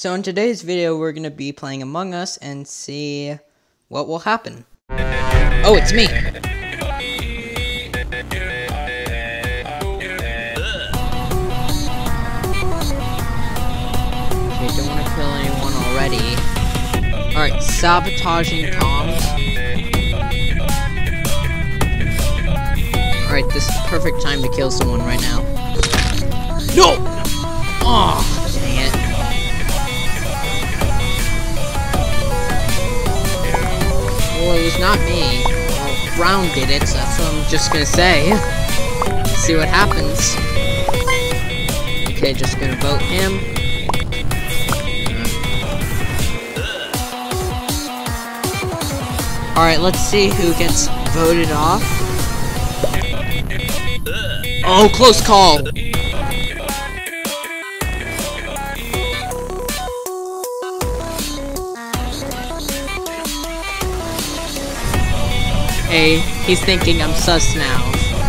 So in today's video, we're going to be playing Among Us and see what will happen. Oh, it's me! Okay, don't want to kill anyone already. Alright, sabotaging comms. Alright, this is the perfect time to kill someone right now. No! Oh, dang it. Well, it was not me. Well, Brown did it, so that's what I'm just gonna say. Let's see what happens. Okay, just gonna vote him. Alright, let's see who gets voted off. Oh, close call! Hey, he's thinking I'm sus now.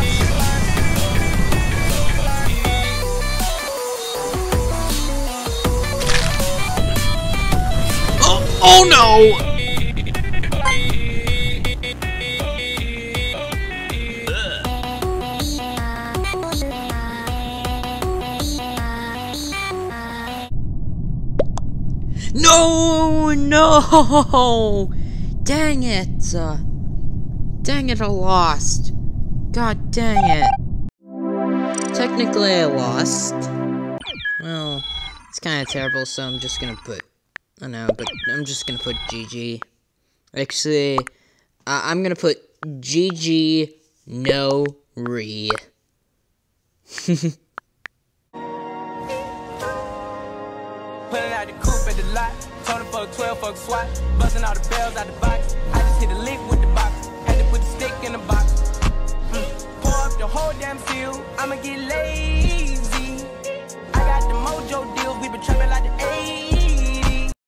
Oh no! No! Dang it! Dang it, I lost. God dang it. Technically, I lost. Well, it's kind of terrible, so I'm just gonna put... I know, but I'm just gonna put GG. Actually, I'm gonna put GG no re. Pulling out the coupe at the lot, told him fuck 12, fuck SWAT, busting all the bells out the box. I just hit a lick with